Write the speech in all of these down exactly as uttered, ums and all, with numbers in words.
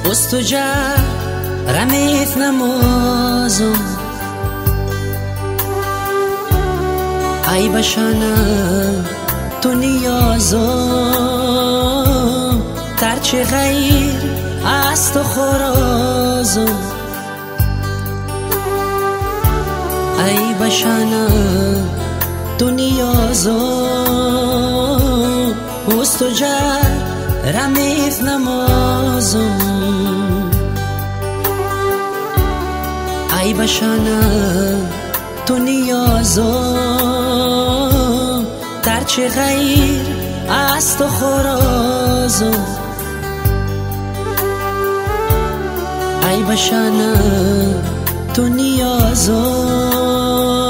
واستجاب رميت نمازم ای بشانه تو نیازم ترچه غیر از تو خرازم ای بشانه تو نیازم واستجاب رميت نمازم ای بشانه تو نیازم ترچه غیر از تو خرازم ای بشانه تو نیازم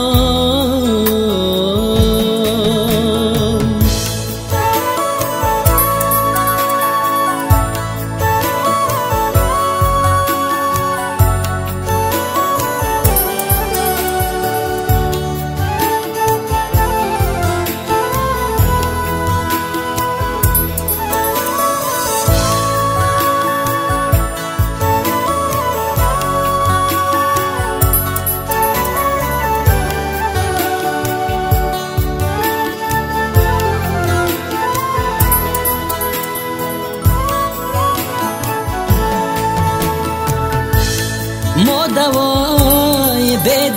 ما دوای به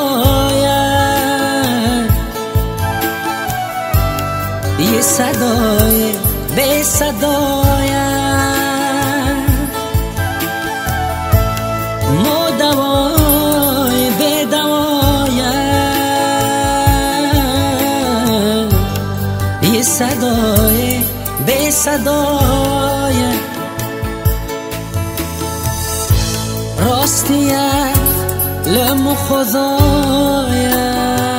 دوایه یه صدای به صدایه ما دوای به دوایه یه صدای به صدایه راستیه لم خدایه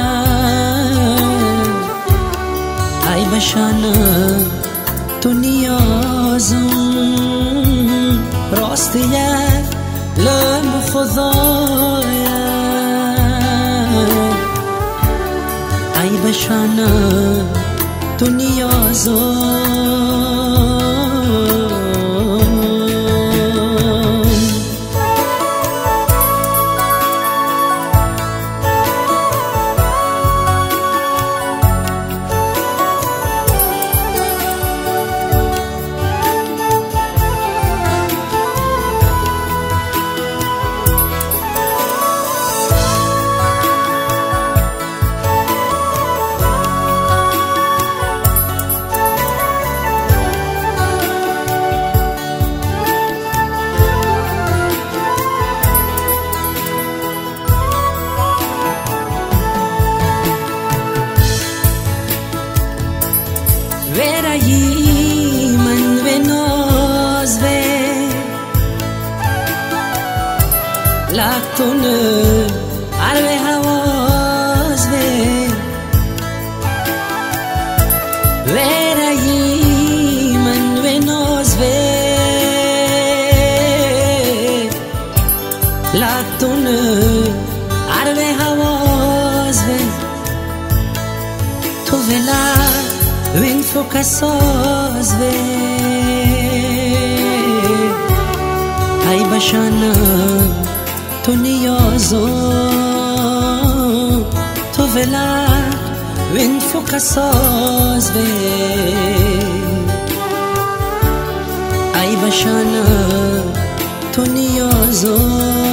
ای بشانه تو نیازم راستیه لم خدایه ای بشانه تو نیازم ورایی من و ناز و لطونه عرب حواز و ورایی من و ناز و لطونه عرب حواز و تو ولا وين فوق الصاز بي هاي بشانه تو نیازم تو ولا وين فوق الصاز بي هاي بشانه تو نیازم